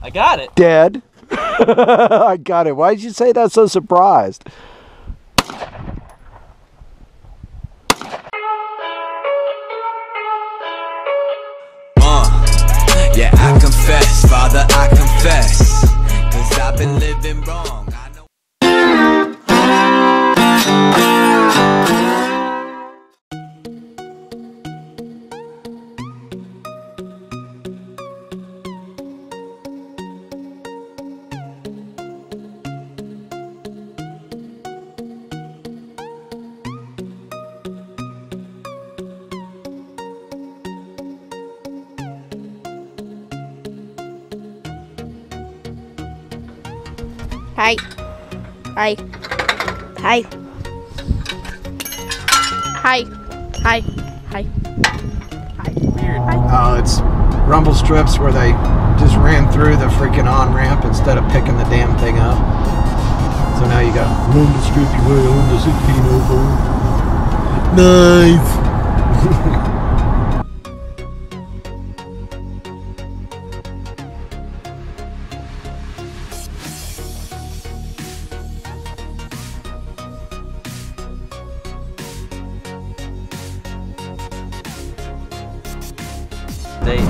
I got it. Dead. I got it. Why did you say that so surprised? Yeah, I confess, Father, I confess, 'cause I've been living wrong. Hi. Hi. Hi. Hi. Hi. Hi. Hi. Weird. Oh, it's rumble strips where they just ran through the freaking on-ramp instead of picking the damn thing up. So now you gotta run the strip your way on the 1604. Nice! They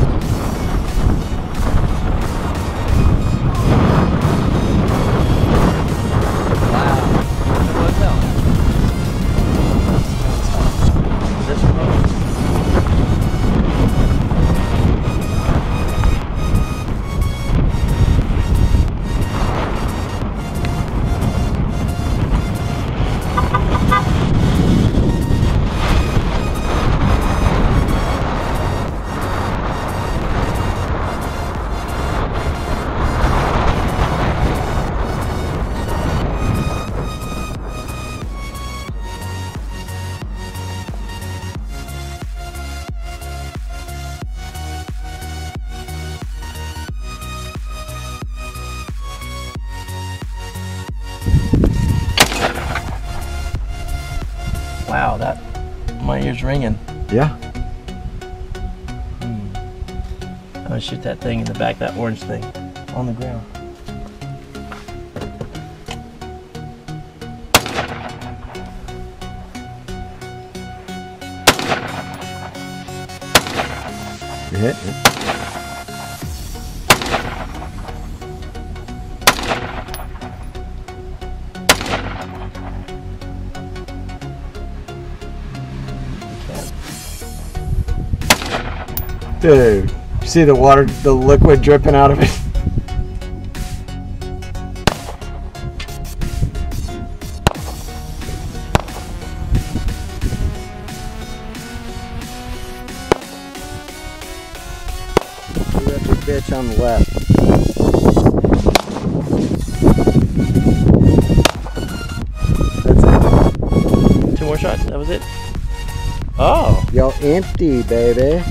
wow, that my ear's ringing. Yeah. I'm gonna shoot that thing in the back, that orange thing, on the ground. You hit it. Dude, you see the water, the liquid dripping out of it? That big bitch on the left. That's it. 2 more shots, that was it? Oh! Y'all empty, baby.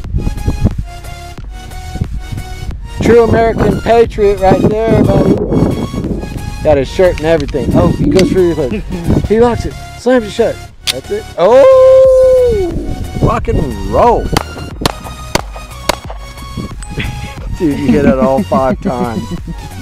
True American patriot right there, buddy. Got his shirt and everything. Oh, he goes through your hood. He locks it. Slams it shut. That's it. Oh! Rock and roll. Dude, you hit it all 5 times.